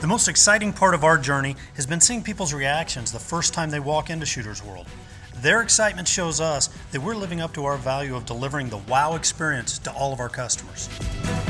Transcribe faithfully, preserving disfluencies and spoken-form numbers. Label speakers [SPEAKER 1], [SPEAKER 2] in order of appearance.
[SPEAKER 1] The most exciting part of our journey has been seeing people's reactions the first time they walk into Shooter's World. Their excitement shows us that we're living up to our value of delivering the wow experience to all of our customers.